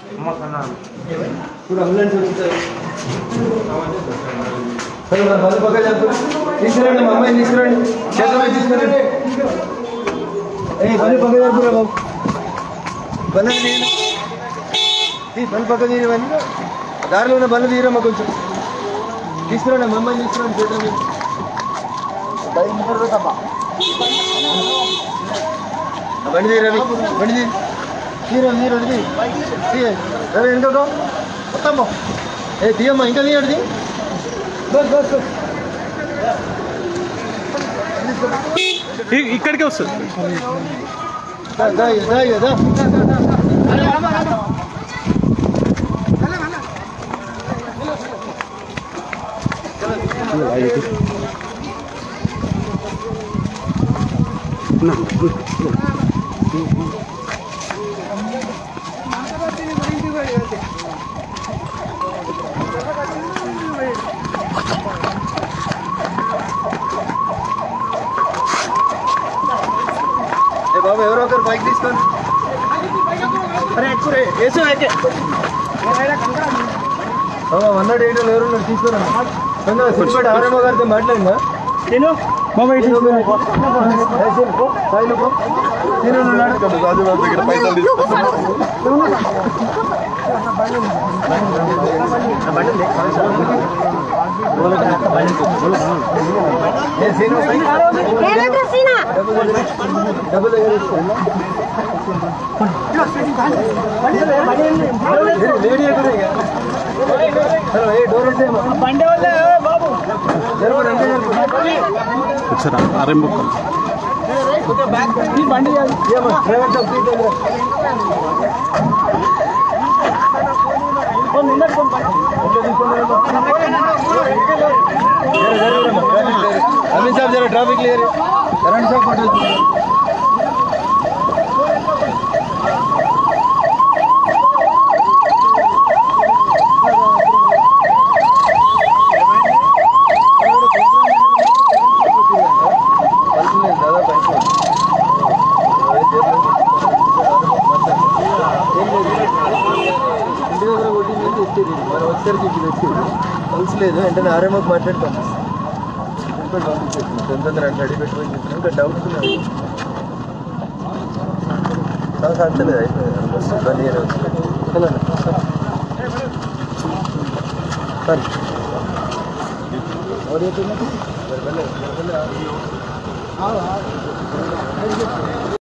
पूरा ambulance sir बल पकड़ తీసుకురండి మా అమ్మాయిని తీసుకురండి చేతమే తీసుకురండి బలి పక్కన పూరా బాబు బల్ల బలి పక్కన తీయమని దారిలో ఉన్న బల్ల తీయరమ్మా కొంచెం తీసుకురండి మా అమ్మాయిని తీసుకురండి చేతమే బండి తీరవి బండి తీరండి సరే ఇంకో మొత్తం ఏ తీయమ్మా ఇంకా తీయడిది బస్ బస్ బస్ ఇక్కడికే వస్తుంది బాబు ఎవరో ఒకరు బైక్ తీసుకోండి అన్నాడు ఎవరు తీసుకురా సిద్దిపేట ఆర్ఎంఓ గారితో మాట్లాడిందా నేను अमित साहब जरा ट्रैफिक क्लियर है करण साहब पटेल మనం వచ్చేసరికి ఇది వచ్చింది కలిసిలేదు వెంటనే ఆర్ఎంఓకి మాట్లాడుతాం తొందర రెడీ పెట్టుకొని చెప్పినా ఇంకా డౌట్స్ ఉన్నాయి సాగుతలేదు అయిపోయింది